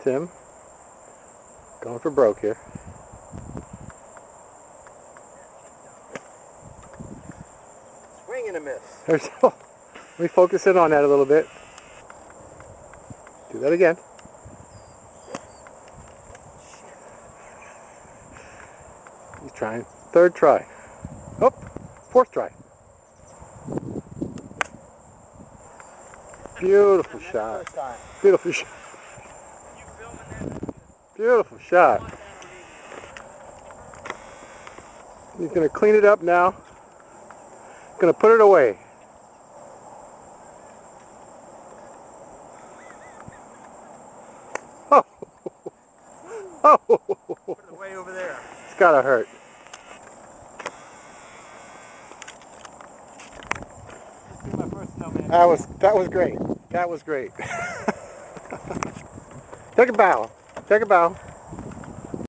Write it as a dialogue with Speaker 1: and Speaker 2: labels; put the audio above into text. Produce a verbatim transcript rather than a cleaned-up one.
Speaker 1: Tim. Going for broke here.
Speaker 2: Swing and a miss.
Speaker 1: There's, oh, let me focus in on that a little bit. Do that again. He's trying. Third try. Oh, fourth try. Beautiful shot. Beautiful shot. Beautiful shot. He's going to clean it up now. Going to put it away. Oh. Oh.
Speaker 2: Put it away over there.
Speaker 1: It's got to hurt. That was that was great. That was great. Take a bow. Take a bow.